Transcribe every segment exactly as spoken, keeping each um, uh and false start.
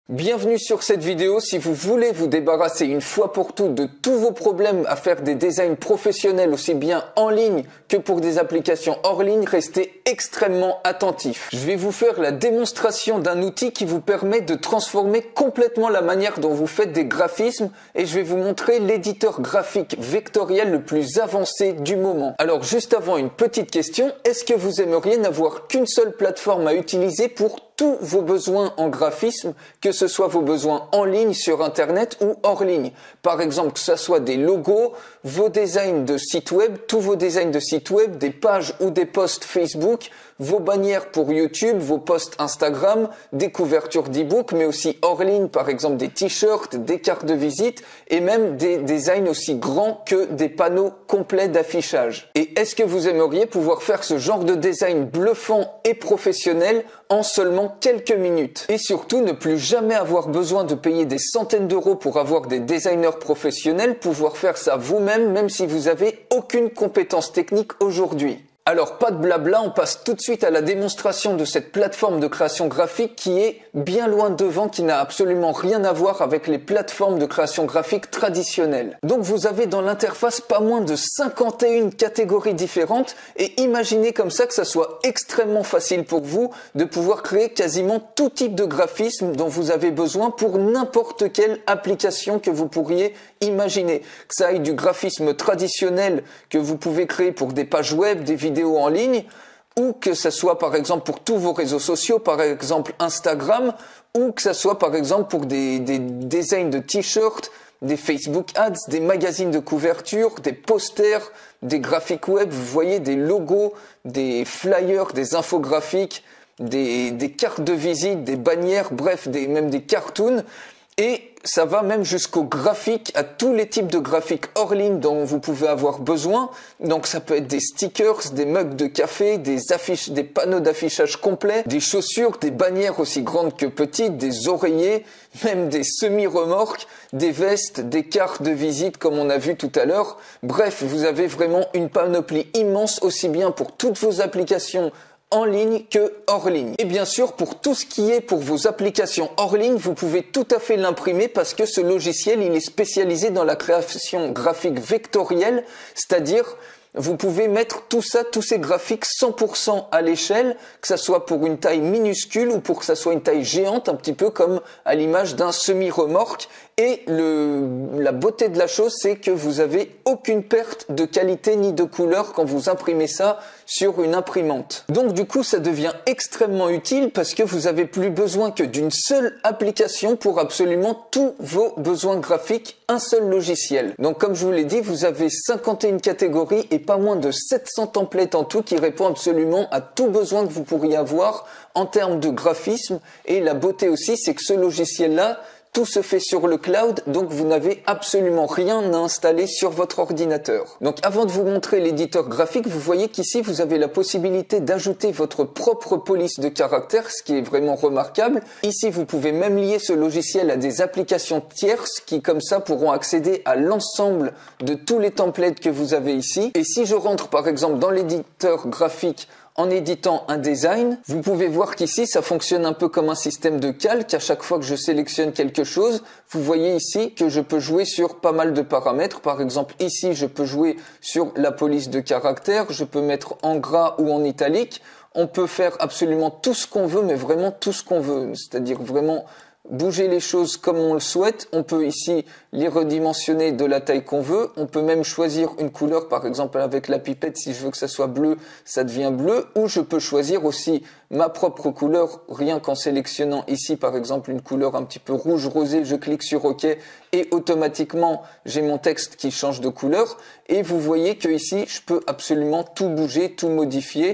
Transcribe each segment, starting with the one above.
Bienvenue sur cette vidéo. Si vous voulez vous débarrasser une fois pour toutes de tous vos problèmes à faire des designs professionnels aussi bien en ligne que pour des applications hors ligne, restez extrêmement attentifs. Je vais vous faire la démonstration d'un outil qui vous permet de transformer complètement la manière dont vous faites des graphismes et je vais vous montrer l'éditeur graphique vectoriel le plus avancé du moment. Alors juste avant, une petite question, est-ce que vous aimeriez n'avoir qu'une seule plateforme à utiliser pour tous vos besoins en graphisme, que ce soit vos besoins en ligne, sur internet ou hors ligne? Par exemple, que ce soit des logos, vos designs de site web, tous vos designs de site web, des pages ou des posts Facebook, vos bannières pour YouTube, vos posts Instagram, des couvertures d'e-book, mais aussi hors ligne, par exemple des t-shirts, des cartes de visite et même des designs aussi grands que des panneaux complets d'affichage. Et est-ce que vous aimeriez pouvoir faire ce genre de design bluffant et professionnel en seulement quelques minutes? Et surtout, ne plus jamais avoir besoin de payer des centaines d'euros pour avoir des designers professionnels, pouvoir faire ça vous-même, même si vous avez aucune compétence technique aujourd'hui. Alors pas de blabla, on passe tout de suite à la démonstration de cette plateforme de création graphique qui est bien loin devant, qui n'a absolument rien à voir avec les plateformes de création graphique traditionnelles. Donc vous avez dans l'interface pas moins de cinquante et une catégories différentes et imaginez comme ça que ça soit extrêmement facile pour vous de pouvoir créer quasiment tout type de graphisme dont vous avez besoin pour n'importe quelle application que vous pourriez imaginer. Que ça aille du graphisme traditionnel que vous pouvez créer pour des pages web, des vidéos en ligne, ou que ça soit par exemple pour tous vos réseaux sociaux, par exemple Instagram, ou que ça soit par exemple pour des, des designs de t-shirts, des Facebook Ads, des magazines de couverture, des posters, des graphiques web, vous voyez, des logos, des flyers, des infographiques, des, des cartes de visite, des bannières, bref, des, même des cartoons. Et ça va même jusqu'au graphique, à tous les types de graphiques hors ligne dont vous pouvez avoir besoin. Donc ça peut être des stickers, des mugs de café, des affiches, des panneaux d'affichage complets, des chaussures, des bannières aussi grandes que petites, des oreillers, même des semi-remorques, des vestes, des cartes de visite comme on a vu tout à l'heure. Bref, vous avez vraiment une panoplie immense aussi bien pour toutes vos applications en ligne que hors ligne. Et bien sûr, pour tout ce qui est pour vos applications hors ligne, vous pouvez tout à fait l'imprimer parce que ce logiciel, il est spécialisé dans la création graphique vectorielle, c'est-à-dire vous pouvez mettre tout ça, tous ces graphiques cent pour cent à l'échelle, que ça soit pour une taille minuscule ou pour que ça soit une taille géante, un petit peu comme à l'image d'un semi-remorque. Et le, la beauté de la chose, c'est que vous avez aucune perte de qualité ni de couleur quand vous imprimez ça sur une imprimante. Donc du coup, ça devient extrêmement utile parce que vous avez plus besoin que d'une seule application pour absolument tous vos besoins graphiques, un seul logiciel. Donc comme je vous l'ai dit, vous avez cinquante et une catégories et pas moins de sept cents templates en tout qui répondent absolument à tout besoin que vous pourriez avoir en termes de graphisme. Et la beauté aussi, c'est que ce logiciel-là, tout se fait sur le cloud, donc vous n'avez absolument rien à installer sur votre ordinateur. Donc avant de vous montrer l'éditeur graphique, vous voyez qu'ici vous avez la possibilité d'ajouter votre propre police de caractères, ce qui est vraiment remarquable. Ici vous pouvez même lier ce logiciel à des applications tierces qui comme ça pourront accéder à l'ensemble de tous les templates que vous avez ici. Et si je rentre par exemple dans l'éditeur graphique en éditant un design, vous pouvez voir qu'ici ça fonctionne un peu comme un système de calque. À chaque fois que je sélectionne quelque chose, vous voyez ici que je peux jouer sur pas mal de paramètres. Par exemple ici je peux jouer sur la police de caractère, je peux mettre en gras ou en italique. On peut faire absolument tout ce qu'on veut, mais vraiment tout ce qu'on veut, c'est-à-dire vraiment bouger les choses comme on le souhaite. On peut ici les redimensionner de la taille qu'on veut. On peut même choisir une couleur, par exemple avec la pipette, si je veux que ça soit bleu, ça devient bleu. Ou je peux choisir aussi ma propre couleur, rien qu'en sélectionnant ici par exemple une couleur un petit peu rouge rosé, je clique sur OK et automatiquement j'ai mon texte qui change de couleur. Et vous voyez que ici je peux absolument tout bouger, tout modifier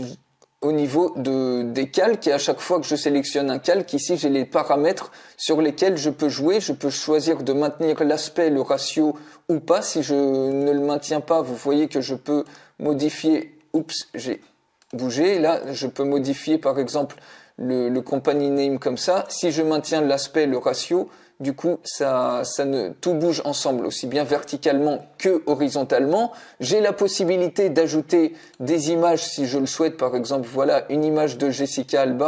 au niveau de, des calques, et à chaque fois que je sélectionne un calque, ici j'ai les paramètres sur lesquels je peux jouer. Je peux choisir de maintenir l'aspect, le ratio ou pas. Si je ne le maintiens pas, vous voyez que je peux modifier, oups, j'ai bougé, là je peux modifier par exemple le, le company name comme ça. Si je maintiens l'aspect, le ratio, du coup ça, ça ne, tout bouge ensemble, aussi bien verticalement que horizontalement. J'ai la possibilité d'ajouter des images si je le souhaite. Par exemple, voilà une image de Jessica Alba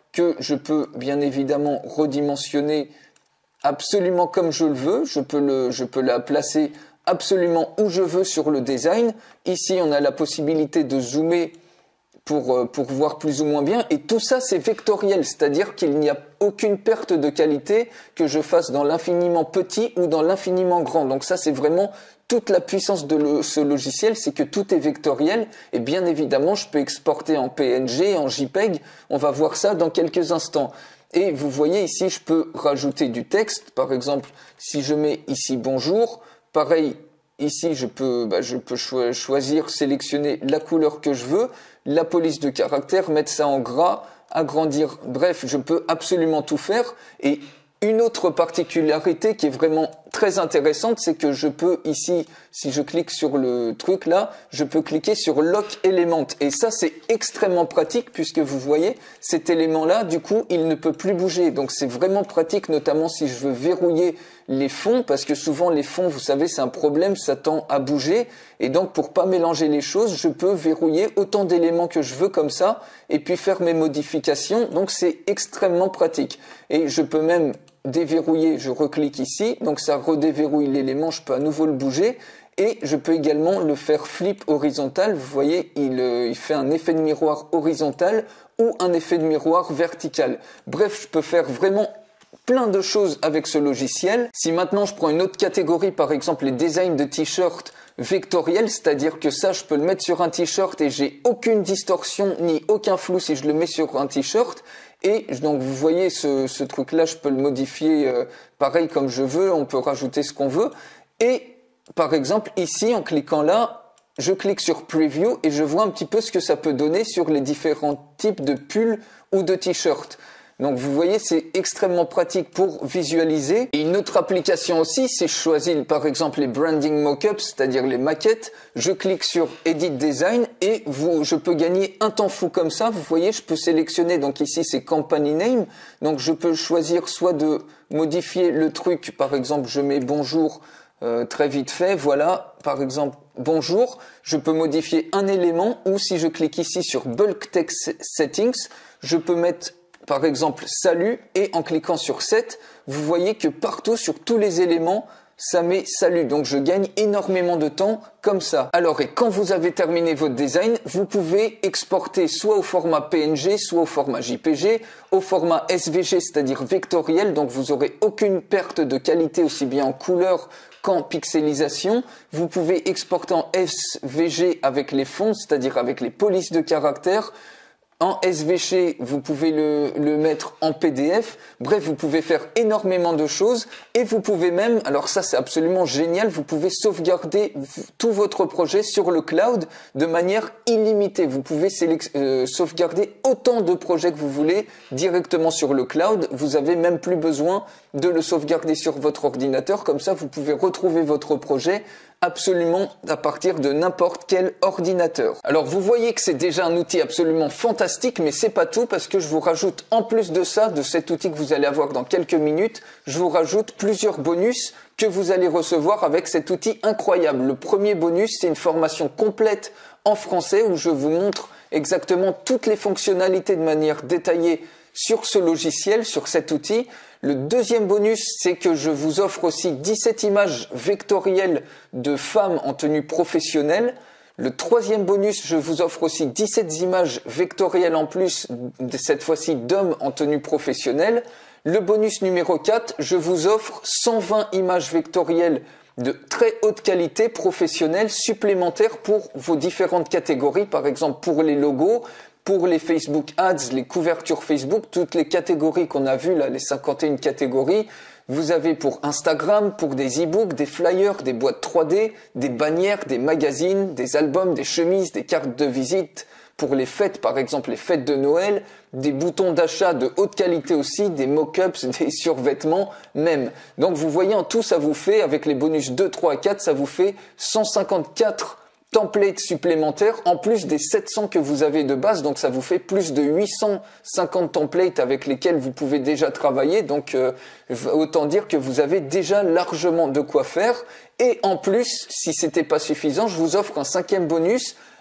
que je peux bien évidemment redimensionner absolument comme je le veux. Je peux, le, je peux la placer absolument où je veux sur le design. Ici, on a la possibilité de zoomer pour, pour voir plus ou moins bien. Et tout ça, c'est vectoriel, c'est-à-dire qu'il n'y a aucune perte de qualité que je fasse dans l'infiniment petit ou dans l'infiniment grand. Donc ça, c'est vraiment toute la puissance de le, ce logiciel, c'est que tout est vectoriel. Et bien évidemment, je peux exporter en P N G, en JPEG. On va voir ça dans quelques instants. Et vous voyez ici, je peux rajouter du texte. Par exemple, si je mets ici « Bonjour », pareil, ici, je peux, bah, je peux cho choisir, sélectionner la couleur que je veux, la police de caractère, mettre ça en gras, agrandir. Bref, je peux absolument tout faire. Et une autre particularité qui est vraiment très intéressante, c'est que je peux ici, si je clique sur le truc là, je peux cliquer sur Lock Element. Et ça, c'est extrêmement pratique puisque vous voyez, cet élément-là, du coup, il ne peut plus bouger. Donc, c'est vraiment pratique, notamment si je veux verrouiller les fonds, parce que souvent, les fonds, vous savez, c'est un problème, ça tend à bouger. Et donc, pour pas mélanger les choses, je peux verrouiller autant d'éléments que je veux comme ça, et puis faire mes modifications. Donc, c'est extrêmement pratique. Et je peux même déverrouiller, je reclique ici, donc ça redéverrouille l'élément, je peux à nouveau le bouger, et je peux également le faire flip horizontal. Vous voyez, il, euh, il fait un effet de miroir horizontal ou un effet de miroir vertical. Bref, je peux faire vraiment plein de choses avec ce logiciel. Si maintenant je prends une autre catégorie, par exemple les designs de t-shirts vectoriels, c'est-à-dire que ça, je peux le mettre sur un t-shirt et j'ai aucune distorsion ni aucun flou si je le mets sur un t-shirt. Et donc vous voyez ce, ce truc-là, je peux le modifier euh, pareil comme je veux, on peut rajouter ce qu'on veut. Et par exemple ici, en cliquant là, je clique sur Preview et je vois un petit peu ce que ça peut donner sur les différents types de pulls ou de t-shirts. Donc vous voyez, c'est extrêmement pratique pour visualiser. Et une autre application aussi, c'est je choisis par exemple les branding mockups, c'est-à-dire les maquettes. Je clique sur Edit Design et vous, je peux gagner un temps fou comme ça. Vous voyez, je peux sélectionner, donc ici c'est Company Name. Donc je peux choisir soit de modifier le truc, par exemple je mets bonjour euh, très vite fait, voilà, par exemple bonjour. Je peux modifier un élément ou si je clique ici sur Bulk Text Settings, je peux mettre par exemple salut et en cliquant sur set, vous voyez que partout sur tous les éléments, ça met salut. Donc je gagne énormément de temps comme ça. Alors et quand vous avez terminé votre design, vous pouvez exporter soit au format P N G, soit au format J P G, au format S V G, c'est-à-dire vectoriel. Donc vous n'aurez aucune perte de qualité aussi bien en couleur qu'en pixelisation. Vous pouvez exporter en S V G avec les fonds, c'est-à-dire avec les polices de caractère. En S V G, vous pouvez le, le mettre en P D F. Bref, vous pouvez faire énormément de choses et vous pouvez même, alors ça c'est absolument génial, vous pouvez sauvegarder tout votre projet sur le cloud de manière illimitée. Vous pouvez euh, sauvegarder autant de projets que vous voulez directement sur le cloud. Vous avez même plus besoin de le sauvegarder sur votre ordinateur. Comme ça, vous pouvez retrouver votre projet absolument à partir de n'importe quel ordinateur. Alors vous voyez que c'est déjà un outil absolument fantastique, mais c'est pas tout parce que je vous rajoute en plus de ça, de cet outil que vous allez avoir dans quelques minutes, je vous rajoute plusieurs bonus que vous allez recevoir avec cet outil incroyable. Le premier bonus, c'est une formation complète en français où je vous montre exactement toutes les fonctionnalités de manière détaillée sur ce logiciel, sur cet outil. Le deuxième bonus, c'est que je vous offre aussi dix-sept images vectorielles de femmes en tenue professionnelle. Le troisième bonus, je vous offre aussi dix-sept images vectorielles en plus, cette fois-ci d'hommes en tenue professionnelle. Le bonus numéro quatre, je vous offre cent vingt images vectorielles de très haute qualité professionnelle supplémentaires pour vos différentes catégories, par exemple pour les logos, pour les Facebook Ads, les couvertures Facebook, toutes les catégories qu'on a vues là, les cinquante et une catégories. Vous avez pour Instagram, pour des e-books, des flyers, des boîtes trois D, des bannières, des magazines, des albums, des chemises, des cartes de visite pour les fêtes, par exemple les fêtes de Noël, des boutons d'achat de haute qualité aussi, des mock-ups, des survêtements même. Donc vous voyez en tout, ça vous fait, avec les bonus deux, trois et quatre, ça vous fait cent cinquante-quatre templates supplémentaires en plus des sept cents que vous avez de base, donc ça vous fait plus de huit cent cinquante templates avec lesquels vous pouvez déjà travailler, donc euh, autant dire que vous avez déjà largement de quoi faire. Et en plus, si c'était pas suffisant, je vous offre un cinquième bonus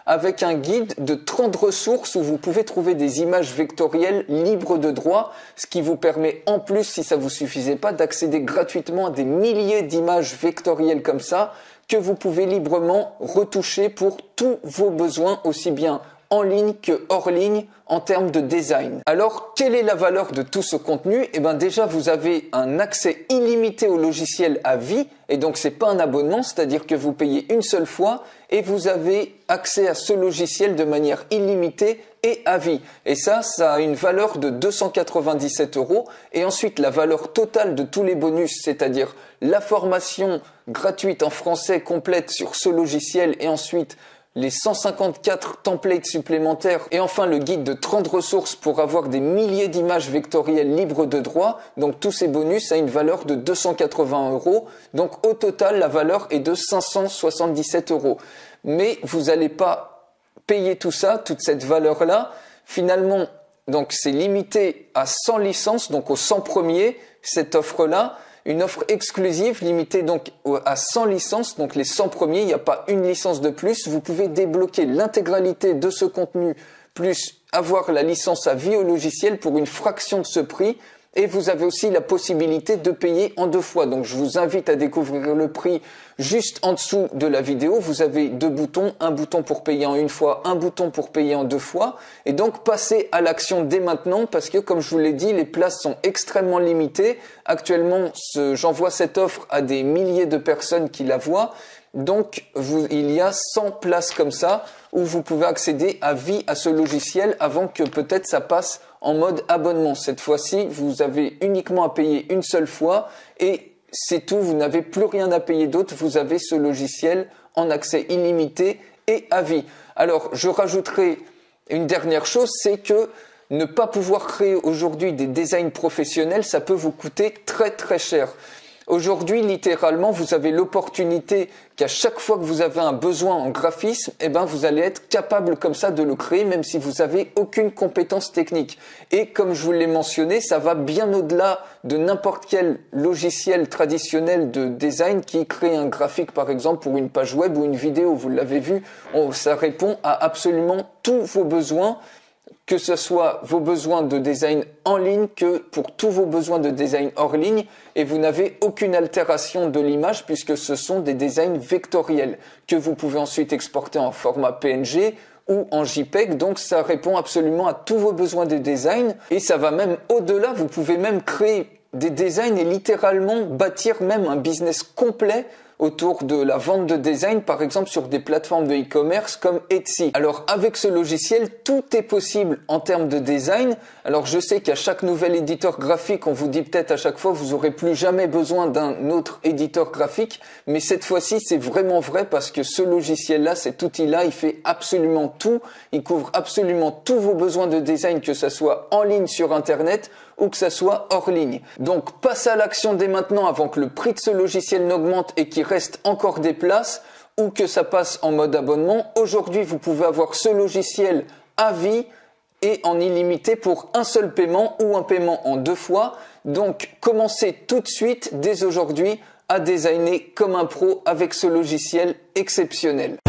avec un guide de trente ressources où vous pouvez trouver des images vectorielles libres de droit, ce qui vous permet en plus, si ça vous suffisait pas, d'accéder gratuitement à des milliers d'images vectorielles comme ça, que vous pouvez librement retoucher pour tous vos besoins, aussi bien en ligne que hors ligne en termes de design. Alors, quelle est la valeur de tout ce contenu? Eh bien déjà, vous avez un accès illimité au logiciel à vie, et donc c'est pas un abonnement, c'est-à-dire que vous payez une seule fois et vous avez accès à ce logiciel de manière illimitée et à vie. Et ça, ça a une valeur de deux cent quatre-vingt-dix-sept euros. Et ensuite, la valeur totale de tous les bonus, c'est-à-dire la formation gratuite en français complète sur ce logiciel et ensuite les cent cinquante-quatre templates supplémentaires et enfin le guide de trente ressources pour avoir des milliers d'images vectorielles libres de droit. Donc tous ces bonus a une valeur de deux cent quatre-vingts euros. Donc au total, la valeur est de cinq cent soixante-dix-sept euros. Mais vous n'allez pas payer tout ça, toute cette valeur-là. Finalement, donc c'est limité à cent licences, donc aux cent premiers, cette offre-là. Une offre exclusive limitée donc à cent licences, donc les cent premiers, il n'y a pas une licence de plus. Vous pouvez débloquer l'intégralité de ce contenu, plus avoir la licence à vie au logiciel pour une fraction de ce prix. Et vous avez aussi la possibilité de payer en deux fois. Donc je vous invite à découvrir le prix juste en dessous de la vidéo. Vous avez deux boutons, un bouton pour payer en une fois, un bouton pour payer en deux fois. Et donc passez à l'action dès maintenant parce que comme je vous l'ai dit, les places sont extrêmement limitées. Actuellement, j'envoie cette offre à des milliers de personnes qui la voient. Donc, vous, il y a cent places comme ça où vous pouvez accéder à vie à ce logiciel avant que peut-être ça passe en mode abonnement. Cette fois-ci, vous avez uniquement à payer une seule fois et c'est tout. Vous n'avez plus rien à payer d'autre. Vous avez ce logiciel en accès illimité et à vie. Alors, je rajouterai une dernière chose, c'est que ne pas pouvoir créer aujourd'hui des designs professionnels, ça peut vous coûter très très cher. Aujourd'hui, littéralement, vous avez l'opportunité qu'à chaque fois que vous avez un besoin en graphisme, eh ben, vous allez être capable comme ça de le créer, même si vous avez aucune compétence technique. Et comme je vous l'ai mentionné, ça va bien au-delà de n'importe quel logiciel traditionnel de design qui crée un graphique, par exemple, pour une page web ou une vidéo. Vous l'avez vu, on, ça répond à absolument tous vos besoins, que ce soit vos besoins de design en ligne que pour tous vos besoins de design hors ligne, et vous n'avez aucune altération de l'image puisque ce sont des designs vectoriels que vous pouvez ensuite exporter en format P N G ou en JPEG. Donc ça répond absolument à tous vos besoins de design et ça va même au-delà. Vous pouvez même créer des designs et littéralement bâtir même un business complet autour de la vente de design, par exemple sur des plateformes de e-commerce comme Etsy. Alors avec ce logiciel, tout est possible en termes de design. Alors je sais qu'à chaque nouvel éditeur graphique, on vous dit peut-être à chaque fois, vous aurez plus jamais besoin d'un autre éditeur graphique, mais cette fois-ci, c'est vraiment vrai parce que ce logiciel-là, cet outil-là, il fait absolument tout. Il couvre absolument tous vos besoins de design, que ça soit en ligne sur Internet ou que ça soit hors ligne. Donc passez à l'action dès maintenant avant que le prix de ce logiciel n'augmente et qu'il reste encore des places ou que ça passe en mode abonnement. Aujourd'hui, vous pouvez avoir ce logiciel à vie et en illimité pour un seul paiement ou un paiement en deux fois. Donc commencez tout de suite, dès aujourd'hui, à designer comme un pro avec ce logiciel exceptionnel.